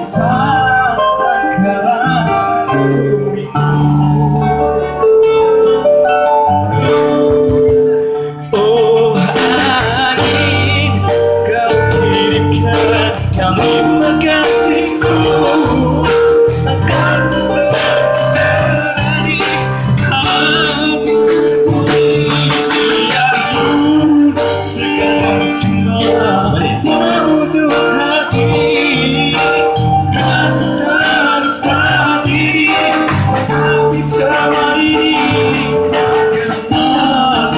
Oh angin, kau kirimkan kalimat kasihku akan berani kamu aku sekarang cuma butuh hati dan terus tadi tapi sama ini karena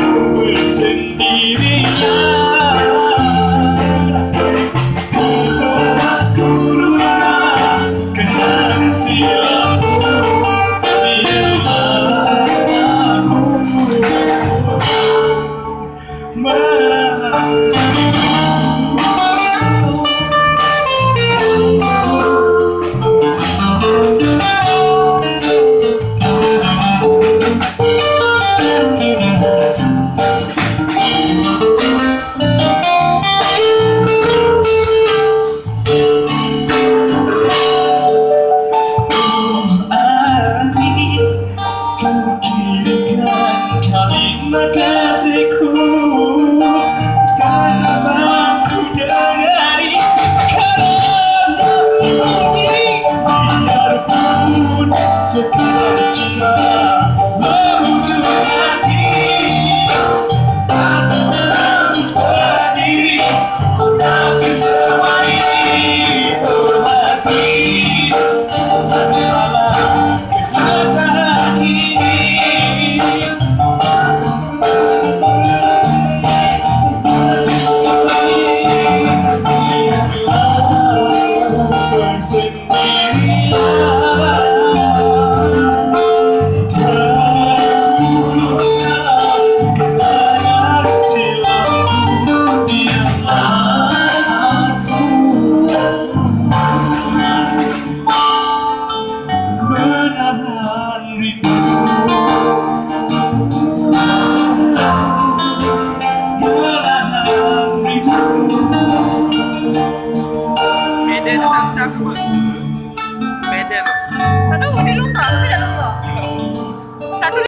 bersendirian aku lupa kenangan silammu kau kirimkan kalimat kasihku